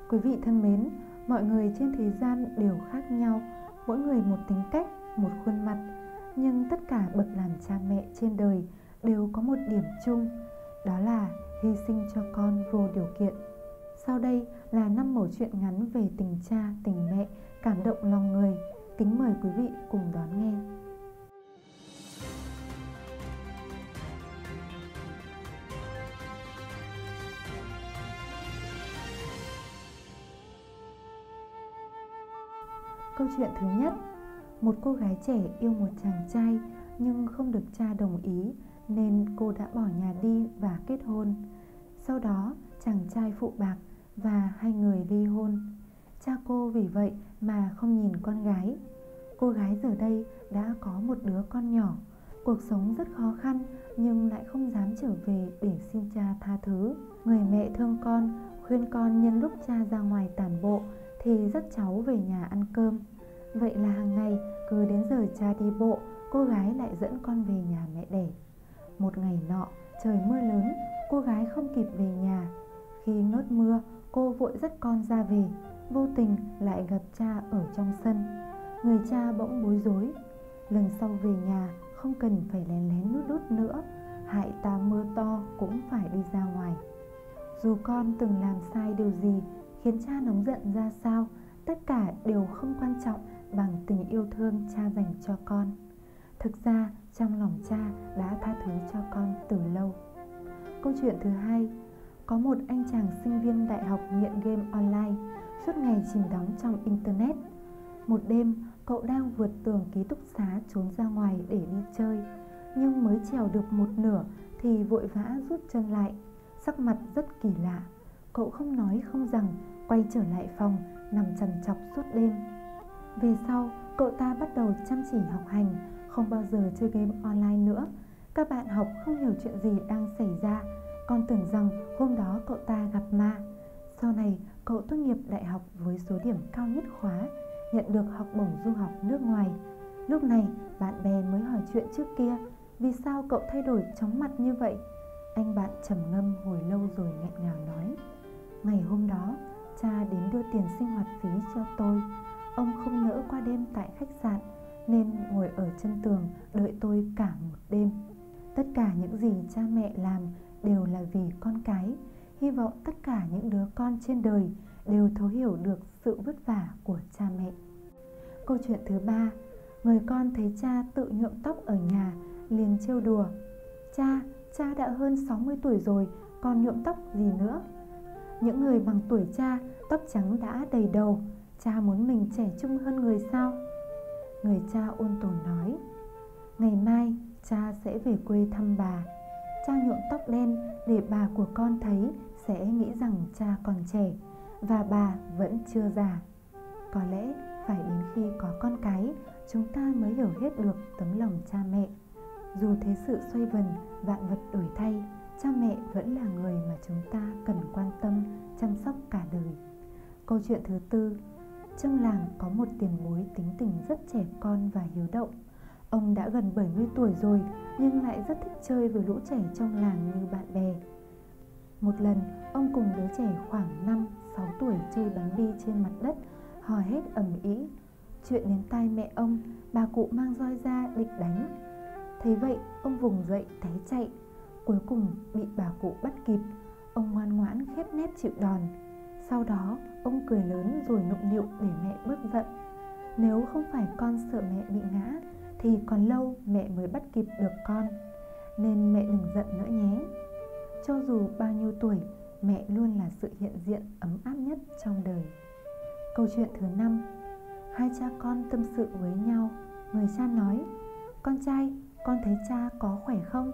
Quý vị thân mến, mọi người trên thế gian đều khác nhau, mỗi người một tính cách, một khuôn mặt. Nhưng tất cả bậc làm cha mẹ trên đời đều có một điểm chung, đó là hy sinh cho con vô điều kiện. Sau đây là 5 mẩu chuyện ngắn về tình cha, tình mẹ, cảm động lòng người. Kính mời quý vị cùng đón nghe. Câu chuyện thứ nhất. Một cô gái trẻ yêu một chàng trai nhưng không được cha đồng ý nên cô đã bỏ nhà đi và kết hôn. Sau đó chàng trai phụ bạc và hai người ly hôn. Cha cô vì vậy mà không nhìn con gái. Cô gái giờ đây đã có một đứa con nhỏ. Cuộc sống rất khó khăn nhưng lại không dám trở về để xin cha tha thứ. Người mẹ thương con, khuyên con nhân lúc cha ra ngoài tản bộ thì dắt cháu về nhà ăn cơm. Vậy là hàng ngày cứ đến giờ cha đi bộ, cô gái lại dẫn con về nhà mẹ đẻ. Một ngày nọ, trời mưa lớn, cô gái không kịp về nhà. Khi ngớt mưa, cô vội dắt con ra về, vô tình lại gặp cha ở trong sân. Người cha bỗng bối rối. Lần sau về nhà không cần phải lén lén lút lút nữa, hại ta mưa to cũng phải đi ra ngoài. Dù con từng làm sai điều gì, khiến cha nóng giận ra sao, tất cả đều không quan trọng bằng tình yêu thương cha dành cho con. Thực ra trong lòng cha đã tha thứ cho con từ lâu. Câu chuyện thứ hai. Có một anh chàng sinh viên đại học nghiện game online, suốt ngày chìm đắm trong internet. Một đêm, cậu đang vượt tường ký túc xá trốn ra ngoài để đi chơi, nhưng mới trèo được một nửa thì vội vã rút chân lại, sắc mặt rất kỳ lạ. Cậu không nói không rằng, quay trở lại phòng, nằm trằn trọc suốt đêm. Về sau, cậu ta bắt đầu chăm chỉ học hành, không bao giờ chơi game online nữa. Các bạn học không hiểu chuyện gì đang xảy ra, còn tưởng rằng hôm đó cậu ta gặp ma. Sau này, cậu tốt nghiệp đại học với số điểm cao nhất khóa, nhận được học bổng du học nước ngoài. Lúc này, bạn bè mới hỏi chuyện trước kia, vì sao cậu thay đổi chóng mặt như vậy? Anh bạn trầm ngâm hồi lâu rồi nghẹn ngào nói: ngày hôm đó, cha đến đưa tiền sinh hoạt phí cho tôi. Ông không nỡ qua đêm tại khách sạn nên ngồi ở chân tường đợi tôi cả một đêm. Tất cả những gì cha mẹ làm đều là vì con cái. Hy vọng tất cả những đứa con trên đời đều thấu hiểu được sự vất vả của cha mẹ. Câu chuyện thứ ba. Người con thấy cha tự nhuộm tóc ở nhà liền trêu đùa: Cha đã hơn 60 tuổi rồi, còn nhuộm tóc gì nữa? Những người bằng tuổi cha tóc trắng đã đầy đầu, cha muốn mình trẻ trung hơn người sao? Người cha ôn tồn nói: ngày mai cha sẽ về quê thăm bà. Cha nhuộm tóc đen để bà của con thấy sẽ nghĩ rằng cha còn trẻ và bà vẫn chưa già. Có lẽ phải đến khi có con cái, chúng ta mới hiểu hết được tấm lòng cha mẹ. Dù thế sự xoay vần, vạn vật đổi thay, cha mẹ vẫn là người mà chúng ta cần quan tâm, chăm sóc cả đời. Câu chuyện thứ tư. Trong làng có một tiền bối tính tình rất trẻ con và hiếu động. Ông đã gần 70 tuổi rồi nhưng lại rất thích chơi với lũ trẻ trong làng như bạn bè. Một lần, ông cùng đứa trẻ khoảng 5-6 tuổi chơi bắn bi trên mặt đất, hò hét ầm ĩ. Chuyện đến tai mẹ ông, bà cụ mang roi ra định đánh. Thấy vậy, ông vùng dậy té chạy. Cuối cùng bị bà cụ bắt kịp. Ông ngoan ngoãn khép nép chịu đòn. Sau đó, ông cười lớn rồi nũng nịu để mẹ bớt giận. Nếu không phải con sợ mẹ bị ngã thì còn lâu mẹ mới bắt kịp được con, nên mẹ đừng giận nữa nhé. Cho dù bao nhiêu tuổi, mẹ luôn là sự hiện diện ấm áp nhất trong đời. Câu chuyện thứ 5. Hai cha con tâm sự với nhau. Người cha nói: con trai, con thấy cha có khỏe không?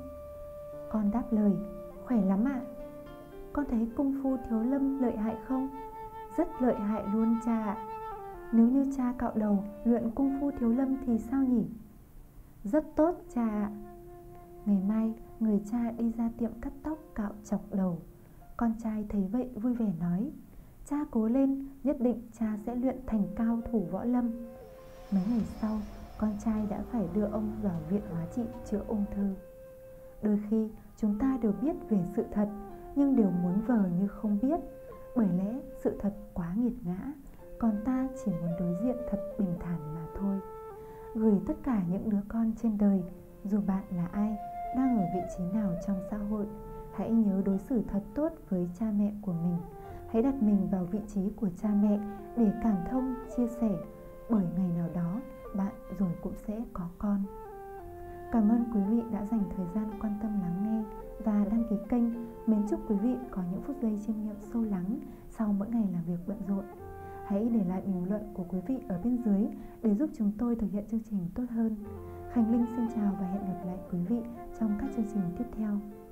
Con đáp lời: khỏe lắm ạ. Con thấy cung phu Thiếu Lâm lợi hại không? Rất lợi hại luôn cha ạ. Nếu như cha cạo đầu luyện cung phu Thiếu Lâm thì sao nhỉ? Rất tốt cha ạ. Ngày mai, người cha đi ra tiệm cắt tóc cạo chọc đầu. Con trai thấy vậy vui vẻ nói: cha cố lên, nhất định cha sẽ luyện thành cao thủ võ lâm. Mấy ngày sau, con trai đã phải đưa ông vào viện hóa trị chữa ung thư. Đôi khi chúng ta đều biết về sự thật nhưng đều muốn vờ như không biết, bởi lẽ sự thật quá nghiệt ngã, còn ta chỉ muốn đối diện thật bình thản mà thôi. Gửi tất cả những đứa con trên đời, dù bạn là ai, đang ở vị trí nào trong xã hội, hãy nhớ đối xử thật tốt với cha mẹ của mình. Hãy đặt mình vào vị trí của cha mẹ để cảm thông, chia sẻ, bởi ngày nào đó bạn rồi cũng sẽ có con. Cảm ơn quý vị đã dành thời gian quan tâm lắng nghe và đăng ký kênh. Mến chúc quý vị có những phút giây chiêm nghiệm sâu lắng sau mỗi ngày làm việc bận rộn. Hãy để lại bình luận của quý vị ở bên dưới để giúp chúng tôi thực hiện chương trình tốt hơn. Khánh Linh xin chào và hẹn gặp lại quý vị trong các chương trình tiếp theo.